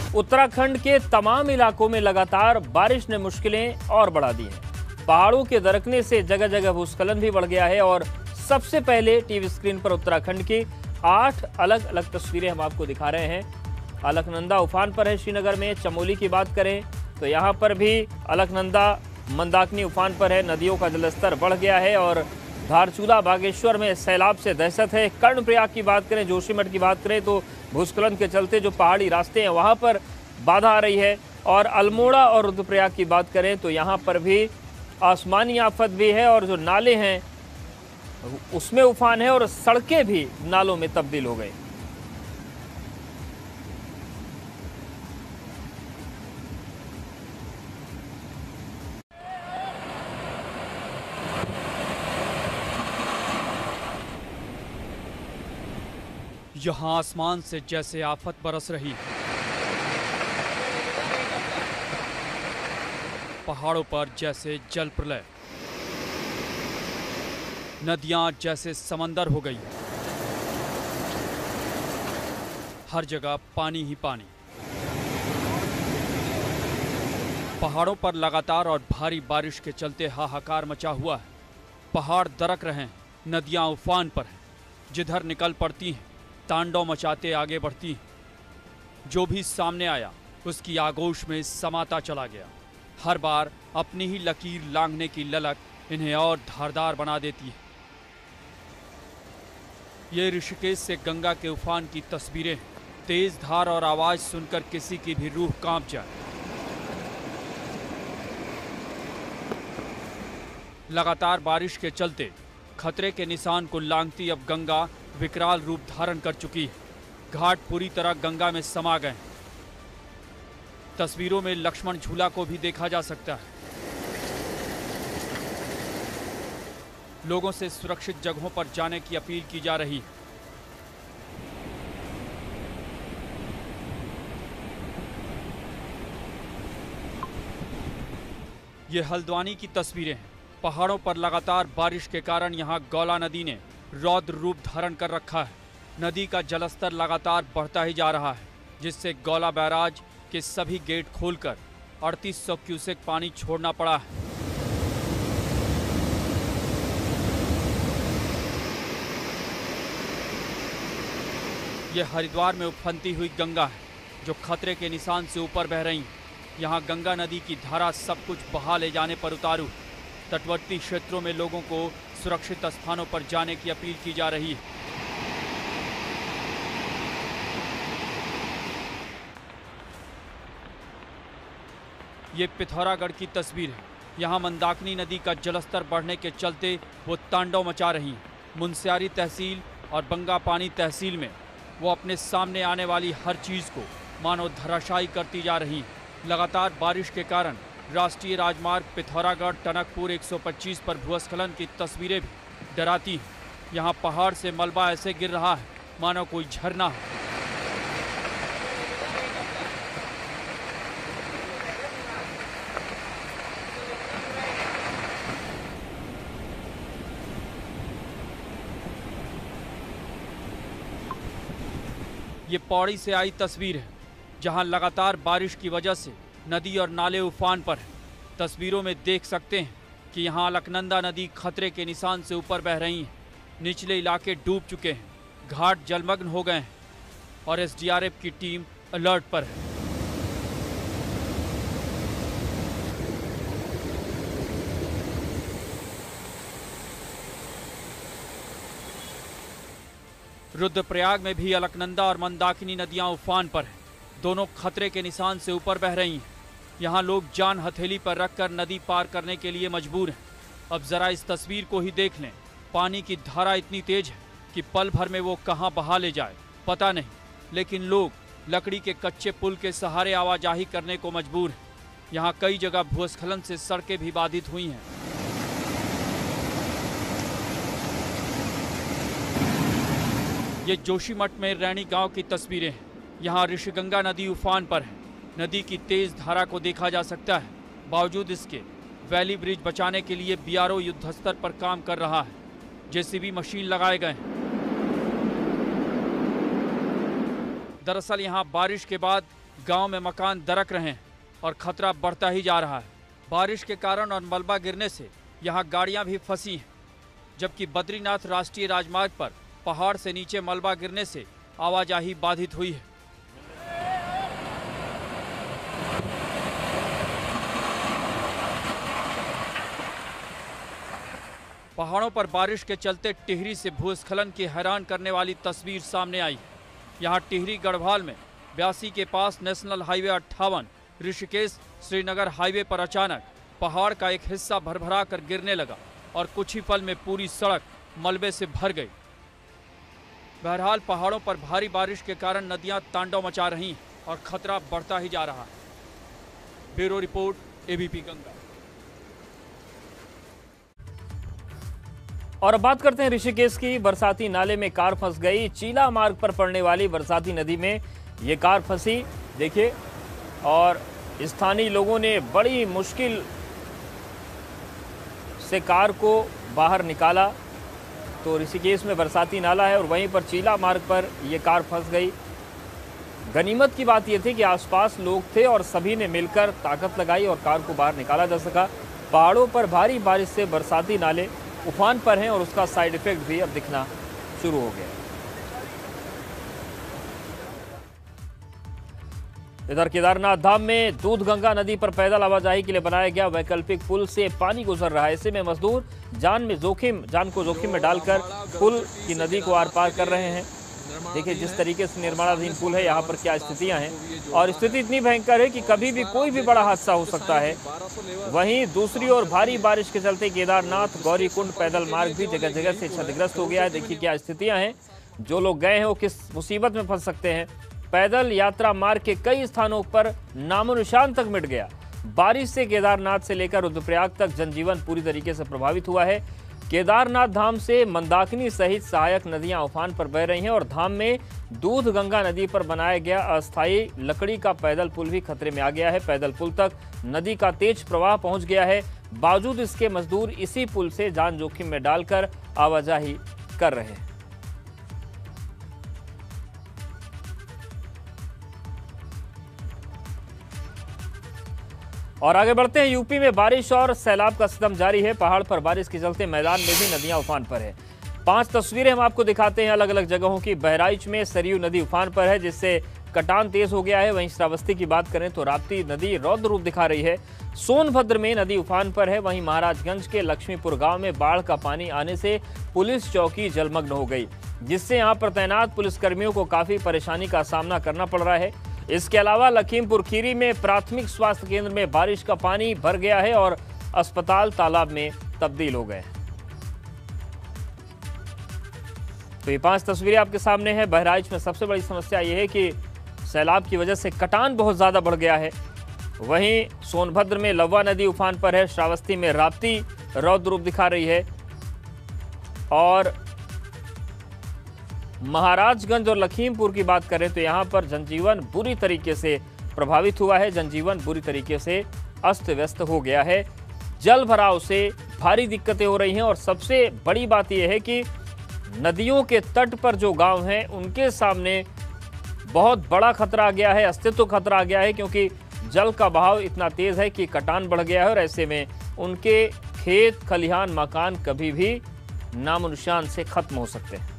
उत्तराखंड के तमाम इलाकों में लगातार बारिश ने मुश्किलें और बढ़ा दी हैं। पहाड़ों के दरकने से जगह जगह भूस्खलन भी बढ़ गया है और सबसे पहले टीवी स्क्रीन पर उत्तराखंड की 8 अलग अलग तस्वीरें हम आपको दिखा रहे हैं। अलकनंदा उफान पर है श्रीनगर में। चमोली की बात करें तो यहाँ पर भी अलकनंदा मंदाकिनी उफान पर है। नदियों का जलस्तर बढ़ गया है और धारचूला बागेश्वर में सैलाब से दहशत है। कर्णप्रयाग की बात करें, जोशीमठ की बात करें तो भूस्खलन के चलते जो पहाड़ी रास्ते हैं वहां पर बाधा आ रही है। और अल्मोड़ा और रुद्रप्रयाग की बात करें तो यहां पर भी आसमानी आफत भी है और जो नाले हैं उसमें उफान है और सड़कें भी नालों में तब्दील हो गई। यहाँ आसमान से जैसे आफत बरस रही है। पहाड़ों पर जैसे जल प्रलय, नदियां जैसे समंदर हो गई। हर जगह पानी ही पानी। पहाड़ों पर लगातार और भारी बारिश के चलते हाहाकार मचा हुआ है। पहाड़ दरक रहे हैं, नदियां उफान पर हैं। जिधर निकल पड़ती हैं तांडव मचाते आगे बढ़ती। जो भी सामने आया उसकी आगोश में समाता चला गया। हर बार अपनी ही लकीर लांघने की ललक इन्हें और धारदार बना देती है। ये ऋषिकेश से गंगा के उफान की तस्वीरें। तेज धार और आवाज सुनकर किसी की भी रूह कांप जाए। लगातार बारिश के चलते खतरे के निशान को लांघती अब गंगा विकराल रूप धारण कर चुकी है। घाट पूरी तरह गंगा में समा गए। तस्वीरों में लक्ष्मण झूला को भी देखा जा सकता है। लोगों से सुरक्षित जगहों पर जाने की अपील की जा रही है। ये हल्द्वानी की तस्वीरें हैं। पहाड़ों पर लगातार बारिश के कारण यहां गौला नदी ने रौद्र रूप धारण कर रखा है। नदी का जलस्तर लगातार बढ़ता ही जा रहा है, जिससे गौला बैराज के सभी गेट खोलकर 3800 क्यूसेक पानी छोड़ना पड़ा है। यह हरिद्वार में उफनती हुई गंगा है, जो खतरे के निशान से ऊपर बह रही है। यहाँ गंगा नदी की धारा सब कुछ बहा ले जाने पर उतारू। तटवर्ती क्षेत्रों में लोगों को सुरक्षित स्थानों पर जाने की अपील की जा रही है। ये पिथौरागढ़ की तस्वीर है। यहाँ मंदाकिनी नदी का जलस्तर बढ़ने के चलते वो तांडव मचा रही है। मुनस्यारी तहसील और बंगापानी तहसील में वो अपने सामने आने वाली हर चीज को मानो धराशायी करती जा रही है। लगातार बारिश के कारण राष्ट्रीय राजमार्ग पिथौरागढ़ टनकपुर 125 पर भूस्खलन की तस्वीरें भी डराती हैं। यहाँ पहाड़ से मलबा ऐसे गिर रहा है मानो कोई झरना है। ये पौड़ी से आई तस्वीर है, जहां लगातार बारिश की वजह से नदी और नाले उफान पर हैं। तस्वीरों में देख सकते हैं कि यहाँ अलकनंदा नदी खतरे के निशान से ऊपर बह रही है। निचले इलाके डूब चुके हैं, घाट जलमग्न हो गए हैं और एसडीआरएफ की टीम अलर्ट पर है। रुद्रप्रयाग में भी अलकनंदा और मंदाकिनी नदियां उफान पर हैं। दोनों खतरे के निशान से ऊपर बह रही हैं। यहाँ लोग जान हथेली पर रखकर नदी पार करने के लिए मजबूर हैं। अब जरा इस तस्वीर को ही देख लें। पानी की धारा इतनी तेज है कि पल भर में वो कहां बहा ले जाए पता नहीं, लेकिन लोग लकड़ी के कच्चे पुल के सहारे आवाजाही करने को मजबूर हैं। यहाँ कई जगह भूस्खलन से सड़कें भी बाधित हुई हैं। ये जोशीमठ में रैणी गांव की तस्वीरें हैं। यहाँ ऋषिगंगा नदी उफान पर है। नदी की तेज धारा को देखा जा सकता है। बावजूद इसके वैली ब्रिज बचाने के लिए बीआरओ युद्धस्तर पर काम कर रहा है। जेसीबी मशीन लगाए गए हैं। दरअसल यहाँ बारिश के बाद गांव में मकान दरक रहे हैं और खतरा बढ़ता ही जा रहा है। बारिश के कारण और मलबा गिरने से यहां गाड़ियां भी फंसी हैं, जबकि बद्रीनाथ राष्ट्रीय राजमार्ग पर पहाड़ से नीचे मलबा गिरने से आवाजाही बाधित हुई है। पहाड़ों पर बारिश के चलते टिहरी से भूस्खलन की हैरान करने वाली तस्वीर सामने आई। यहां टिहरी गढ़वाल में ब्यासी के पास national highway 58 Rishikesh Srinagar highway पर अचानक पहाड़ का एक हिस्सा भरभरा कर गिरने लगा और कुछ ही पल में पूरी सड़क मलबे से भर गई। बहरहाल पहाड़ों पर भारी बारिश के कारण नदियां तांडव मचा रही और खतरा बढ़ता ही जा रहा है। Bureau report, ABP Ganga. और अब बात करते हैं ऋषिकेश की। बरसाती नाले में कार फंस गई। चीला मार्ग पर पड़ने वाली बरसाती नदी में ये कार फंसी, देखिए, और स्थानीय लोगों ने बड़ी मुश्किल से कार को बाहर निकाला। तो ऋषिकेश में बरसाती नाला है और वहीं पर चीला मार्ग पर यह कार फंस गई। गनीमत की बात यह थी कि आसपास लोग थे और सभी ने मिलकर ताकत लगाई और कार को बाहर निकाला जा सका। पहाड़ों पर भारी बारिश से बरसाती नाले उफान पर हैं और उसका साइड इफेक्ट भी अब दिखना शुरू हो गया। इधर केदारनाथ धाम में दूधगंगा नदी पर पैदल आवाजाही के लिए बनाया गया वैकल्पिक पुल से पानी गुजर रहा है। ऐसे में मजदूर जान को जोखिम में डालकर पुल की नदी को आर पार कर रहे हैं। देखिए जिस तरीके से निर्माणाधीन पुल है, यहाँ पर क्या स्थितियां हैं, और स्थिति इतनी भयंकर है कि कभी भी कोई भी बड़ा हादसा हो सकता है। वहीं दूसरी ओर भारी बारिश के चलते केदारनाथ गौरीकुंड पैदल मार्ग भी जगह जगह से क्षतिग्रस्त हो गया है। देखिए क्या स्थितियां हैं, जो लोग गए हैं वो किस मुसीबत में फंस सकते हैं। पैदल यात्रा मार्ग के कई स्थानों पर नामो निशान तक मिट गया। बारिश से केदारनाथ से लेकर रुद्रप्रयाग तक जनजीवन पूरी तरीके से प्रभावित हुआ है। केदारनाथ धाम से मंदाकिनी सहित सहायक नदियां उफान पर बह रही हैं और धाम में दूधगंगा नदी पर बनाया गया अस्थायी लकड़ी का पैदल पुल भी खतरे में आ गया है। पैदल पुल तक नदी का तेज प्रवाह पहुंच गया है। बावजूद इसके मजदूर इसी पुल से जान जोखिम में डालकर आवाजाही कर रहे हैं। और आगे बढ़ते हैं। यूपी में बारिश और सैलाब का सितम जारी है। पहाड़ पर बारिश के चलते मैदान में भी नदियां उफान पर है। 5 तस्वीरें हम आपको दिखाते हैं अलग अलग जगहों की। बहराइच में सरयू नदी उफान पर है, जिससे कटान तेज हो गया है। वहीं श्रावस्ती की बात करें तो राप्ती नदी रौद्र रूप दिखा रही है। सोनभद्र में नदी उफान पर है। वहीं महाराजगंज के लक्ष्मीपुर गांव में बाढ़ का पानी आने से पुलिस चौकी जलमग्न हो गई, जिससे यहां पर तैनात पुलिसकर्मियों को काफी परेशानी का सामना करना पड़ रहा है। इसके अलावा लखीमपुर खीरी में प्राथमिक स्वास्थ्य केंद्र में बारिश का पानी भर गया है और अस्पताल तालाब में तब्दील हो गए। तो ये 5 तस्वीरें आपके सामने हैं। बहराइच में सबसे बड़ी समस्या यह है कि सैलाब की वजह से कटान बहुत ज्यादा बढ़ गया है। वहीं सोनभद्र में लव्वा नदी उफान पर है। श्रावस्ती में राप्ती रौद्र रूप दिखा रही है और महाराजगंज और लखीमपुर की बात करें तो यहां पर जनजीवन बुरी तरीके से प्रभावित हुआ है। जनजीवन बुरी तरीके से अस्त व्यस्त हो गया है। जल भराव से भारी दिक्कतें हो रही हैं और सबसे बड़ी बात यह है कि नदियों के तट पर जो गांव हैं उनके सामने बहुत बड़ा खतरा आ गया है, अस्तित्व खतरा आ गया है, क्योंकि जल का बहाव इतना तेज है कि कटान बढ़ गया है और ऐसे में उनके खेत खलिहान मकान कभी भी नामो निशान से खत्म हो सकते हैं।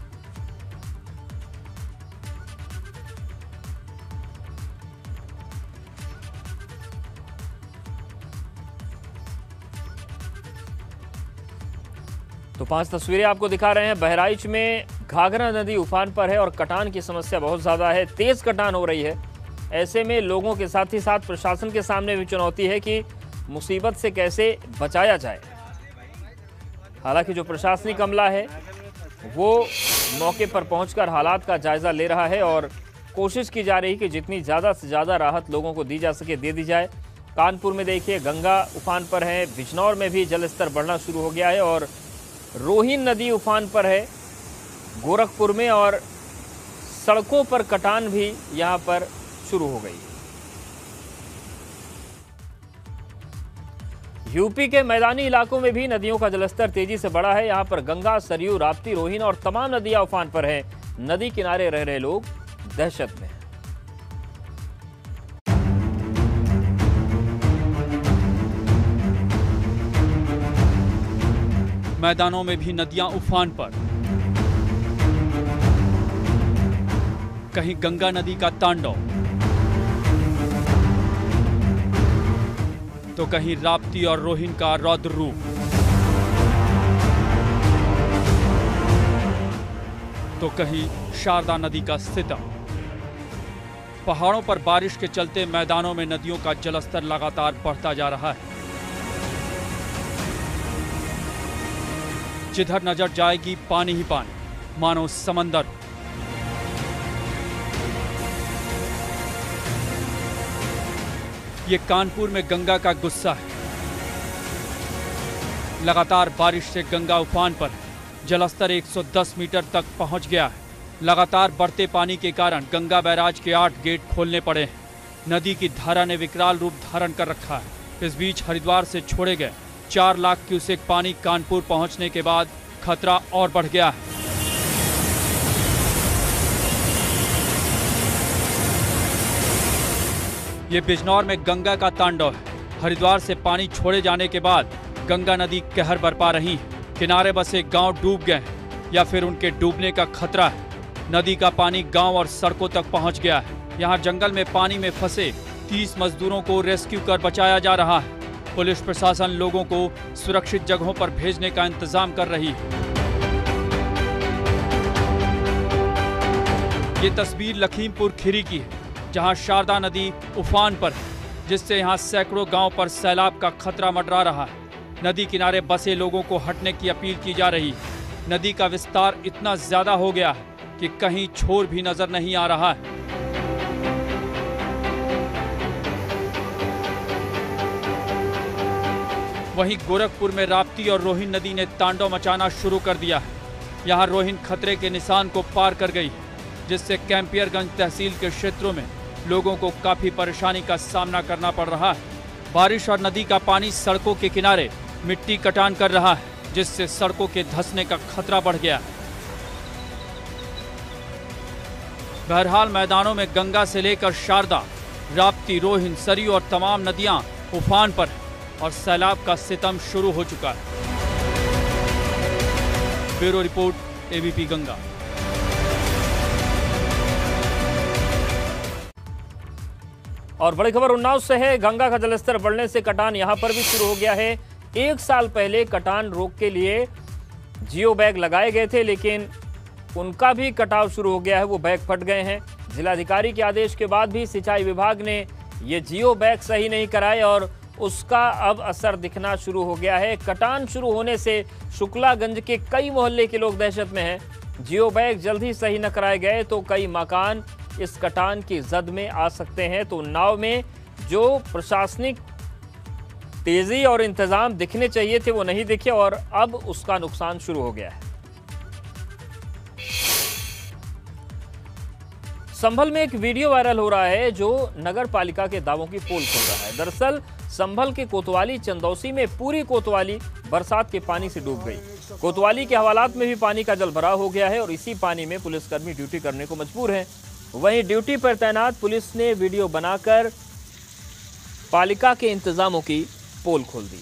तो 5 तस्वीरें आपको दिखा रहे हैं। बहराइच में घाघरा नदी उफान पर है और कटान की समस्या बहुत ज्यादा है, तेज कटान हो रही है। ऐसे में लोगों के साथ ही साथ प्रशासन के सामने भी चुनौती है कि मुसीबत से कैसे बचाया जाए। हालांकि जो प्रशासनिक अमला है वो मौके पर पहुंचकर हालात का जायजा ले रहा है और कोशिश की जा रही है कि जितनी ज़्यादा से ज़्यादा राहत लोगों को दी जा सके दे दी जाए। कानपुर में देखिए गंगा उफान पर है, बिजनौर में भी जलस्तर बढ़ना शुरू हो गया है और रोहिन नदी उफान पर है गोरखपुर में और सड़कों पर कटान भी यहां पर शुरू हो गई। यूपी के मैदानी इलाकों में भी नदियों का जलस्तर तेजी से बढ़ा है। यहां पर गंगा, सरयू, राप्ती, रोहिन और तमाम नदियां उफान पर हैं। नदी किनारे रह रहे लोग दहशत में। मैदानों में भी नदियां उफान पर। कहीं गंगा नदी का तांडव, तो कहीं राप्ती और रोहिन का रौद्र रूप। तो कहीं शारदा नदी का सितम। पहाड़ों पर बारिश के चलते मैदानों में नदियों का जलस्तर लगातार बढ़ता जा रहा है। जिधर नजर जाएगी पानी ही पानी, मानो समंदर। ये कानपुर में गंगा का गुस्सा है। लगातार बारिश से गंगा उफान पर है। जलस्तर 110 मीटर तक पहुंच गया है। लगातार बढ़ते पानी के कारण गंगा बैराज के 8 गेट खोलने पड़े हैं। नदी की धारा ने विकराल रूप धारण कर रखा है। इस बीच हरिद्वार से छोड़े गए 4 लाख क्यूसेक पानी कानपुर पहुंचने के बाद खतरा और बढ़ गया है। ये बिजनौर में गंगा का तांडव है। हरिद्वार से पानी छोड़े जाने के बाद गंगा नदी कहर बरपा रही है। किनारे बसे गांव डूब गए हैं या फिर उनके डूबने का खतरा है। नदी का पानी गांव और सड़कों तक पहुंच गया है। यहां जंगल में पानी में फंसे 30 मजदूरों को रेस्क्यू कर बचाया जा रहा है। पुलिस प्रशासन लोगों को सुरक्षित जगहों पर भेजने का इंतजाम कर रही है। ये तस्वीर लखीमपुर खीरी की है, जहां शारदा नदी उफान पर है, जिससे यहां सैकड़ों गांव पर सैलाब का खतरा मंडरा रहा है। नदी किनारे बसे लोगों को हटने की अपील की जा रही है। नदी का विस्तार इतना ज्यादा हो गया है कि कहीं छोर भी नजर नहीं आ रहा है। वहीं गोरखपुर में राप्ती और रोहिन नदी ने तांडव मचाना शुरू कर दिया है। यहां रोहिन खतरे के निशान को पार कर गई, जिससे कैंपियरगंज तहसील के क्षेत्रों में लोगों को काफी परेशानी का सामना करना पड़ रहा है। बारिश और नदी का पानी सड़कों के किनारे मिट्टी कटान कर रहा है, जिससे सड़कों के धंसने का खतरा बढ़ गया है। बहरहाल मैदानों में गंगा से लेकर शारदा, राप्ती, रोहिन, सरयू और तमाम नदियां उफान पर हैं और सैलाब का सितम शुरू हो चुका है। Bureau report, ABP Ganga. और बड़ी खबर उन्नाव से है। गंगा का जलस्तर बढ़ने से कटान यहां पर भी शुरू हो गया है। 1 साल पहले कटान रोक के लिए जियो बैग लगाए गए थे, लेकिन उनका भी कटाव शुरू हो गया है। वो बैग फट गए हैं। जिलाधिकारी के आदेश के बाद भी सिंचाई विभाग ने ये जियो बैग सही नहीं कराए और उसका अब असर दिखना शुरू हो गया है। कटान शुरू होने से शुक्लागंज के कई मोहल्ले के लोग दहशत में हैं। जियो बैग जल्द ही सही न कराए गए तो कई मकान इस कटान की जद में आ सकते हैं। तो उन्नाव में जो प्रशासनिक तेजी और इंतजाम दिखने चाहिए थे वो नहीं दिखे और अब उसका नुकसान शुरू हो गया है। संभल में एक वीडियो वायरल हो रहा है जो नगर पालिका के दावों की पोल खोल रहा है। दरअसल संभल के कोतवाली चंदौसी में पूरी कोतवाली बरसात के पानी से डूब गई। कोतवाली के हवालात में भी पानी का जलभराव हो गया है और इसी पानी में पुलिसकर्मी ड्यूटी करने को मजबूर हैं। वहीं ड्यूटी पर तैनात पुलिस ने वीडियो बनाकर पालिका के इंतजामों की पोल खोल दी।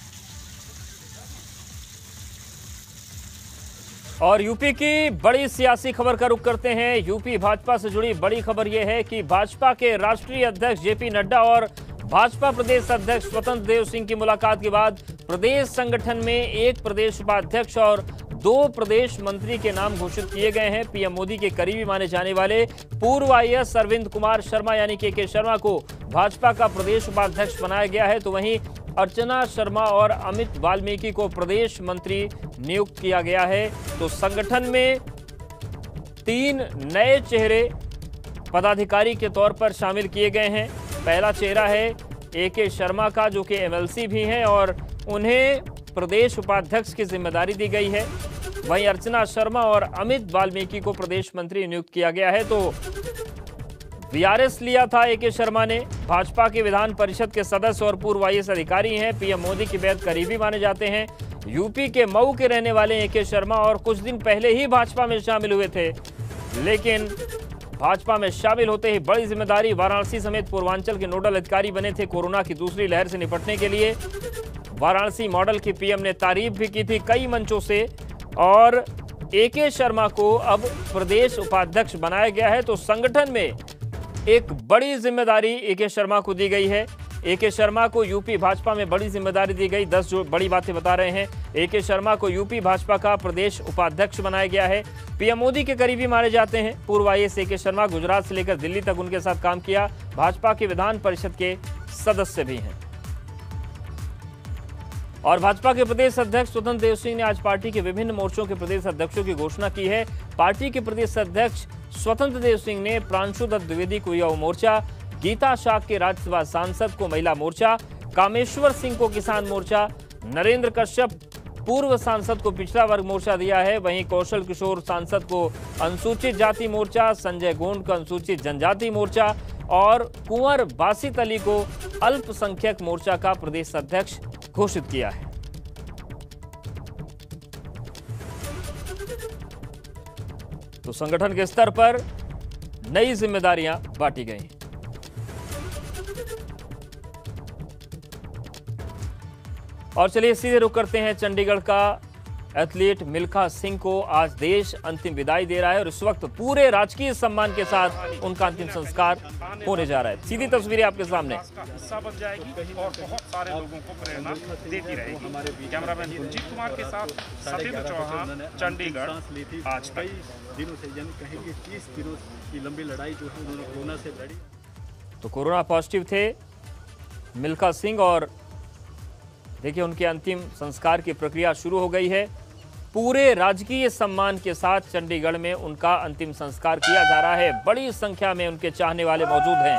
और यूपी की बड़ी सियासी खबर का रुख करते हैं। यूपी भाजपा से जुड़ी बड़ी खबर यह है कि भाजपा के राष्ट्रीय अध्यक्ष जेपी नड्डा और भाजपा प्रदेश अध्यक्ष स्वतंत्र देव सिंह की मुलाकात के बाद प्रदेश संगठन में एक प्रदेश उपाध्यक्ष और 2 प्रदेश मंत्री के नाम घोषित किए गए हैं। पीएम मोदी के करीबी माने जाने वाले पूर्व आईएएस अरविंद कुमार शर्मा यानी के शर्मा को भाजपा का प्रदेश उपाध्यक्ष बनाया गया है। तो वहीं अर्चना शर्मा और अमित वाल्मीकि को प्रदेश मंत्री नियुक्त किया गया है। तो संगठन में 3 नए चेहरे पदाधिकारी के तौर पर शामिल किए गए हैं। पहला चेहरा है के शर्मा का, जो कि एमएलसी भी हैं और उन्हें प्रदेश उपाध्यक्ष की जिम्मेदारी दी गई है। वहीं अर्चना शर्मा और अमित वाल्मीकि को प्रदेश मंत्री नियुक्त किया गया है। तो वीआरएस लिया था के शर्मा ने। भाजपा के विधान परिषद के सदस्य और पूर्व आईएएस अधिकारी हैं। पीएम मोदी के बेहद करीबी माने जाते हैं। यूपी के मऊ के रहने वाले के शर्मा और कुछ दिन पहले ही भाजपा में शामिल हुए थे, लेकिन भाजपा में शामिल होते ही बड़ी जिम्मेदारी, वाराणसी समेत पूर्वांचल के नोडल अधिकारी बने थे। कोरोना की दूसरी लहर से निपटने के लिए वाराणसी मॉडल की पीएम ने तारीफ भी की थी कई मंचों से। और एके शर्मा को अब प्रदेश उपाध्यक्ष बनाया गया है, तो संगठन में एक बड़ी जिम्मेदारी एके शर्मा को दी गई है। एके शर्मा को यूपी भाजपा में बड़ी जिम्मेदारी दी गई। 10 जो बड़ी बातें बता रहे हैं। एके शर्मा को यूपी भाजपा का प्रदेश उपाध्यक्ष बनाया गया है। पीएम मोदी के करीबी माने जाते हैं। पूर्व आईएएस एके शर्मा गुजरात से लेकर दिल्ली तक उनके साथ काम किया। भाजपा के विधान परिषद के सदस्य भी हैं। और भाजपा के प्रदेश अध्यक्ष स्वतंत्र देव सिंह ने आज पार्टी के विभिन्न मोर्चों के प्रदेश अध्यक्षों की घोषणा की है। पार्टी के प्रदेश अध्यक्ष स्वतंत्र देव सिंह ने प्रांशु दत्त द्विवेदी को युवा मोर्चा, गीता शाह के राज्यसभा सांसद को महिला मोर्चा, कामेश्वर सिंह को किसान मोर्चा, नरेंद्र कश्यप पूर्व सांसद को पिछड़ा वर्ग मोर्चा दिया है। वहीं कौशल किशोर सांसद को अनुसूचित जाति मोर्चा, संजय गोंड को अनुसूचित जनजाति मोर्चा और कुंवर बासित अली को अल्पसंख्यक मोर्चा का प्रदेश अध्यक्ष घोषित किया है। तो संगठन के स्तर पर नई जिम्मेदारियां बांटी गई। और चलिए सीधे रुख करते हैं चंडीगढ़ का। एथलीट मिल्खा सिंह को आज देश अंतिम विदाई दे रहा है और इस वक्त पूरे राजकीय सम्मान के साथ उनका अंतिम संस्कार होने जा रहा है। सीधी तस्वीरें आपके सामने। हिस्सा बन जाएगी और बहुत सारे लोगों को प्रेरणा देती रहेगी। कैमरामैन कुलजीत कुमार के साथ सत्येंद्र चौहान, चंडीगढ़ आज तक। दिनों से यानी कहेंगे 30 दिनों की लंबी लड़ाई जो है उन्होंने कोरोना से लड़ी। तो कोरोना पॉजिटिव थे मिल्खा सिंह और देखिए उनके अंतिम संस्कार की प्रक्रिया शुरू हो गई है। पूरे राजकीय सम्मान के साथ चंडीगढ़ में उनका अंतिम संस्कार किया जा रहा है। बड़ी संख्या में उनके चाहने वाले मौजूद हैं।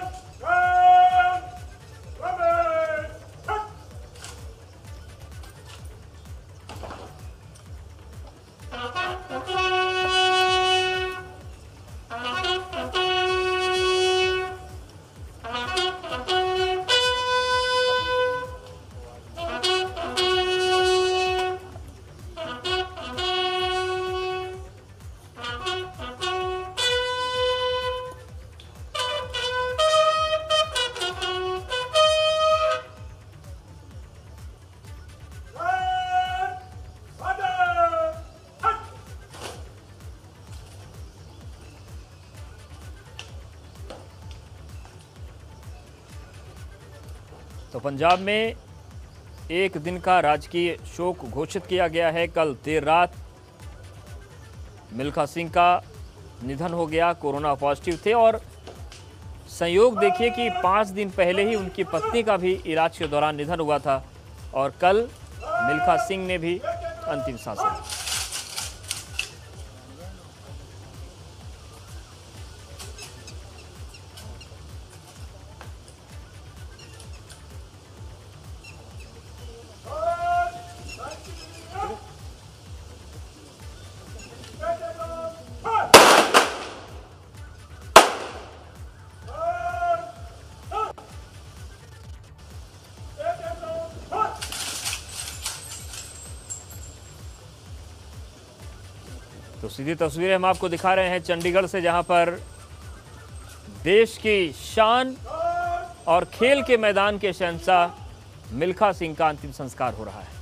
तो पंजाब में एक दिन का राजकीय शोक घोषित किया गया है। कल देर रात मिल्खा सिंह का निधन हो गया। कोरोना पॉजिटिव थे और संयोग देखिए कि 5 दिन पहले ही उनकी पत्नी का भी इलाज के दौरान निधन हुआ था और कल मिल्खा सिंह ने भी अंतिम सांस ली। तो सीधी तस्वीरें हम आपको दिखा रहे हैं चंडीगढ़ से, जहां पर देश की शान और खेल के मैदान के शहंशाह मिल्खा सिंह का अंतिम संस्कार हो रहा है।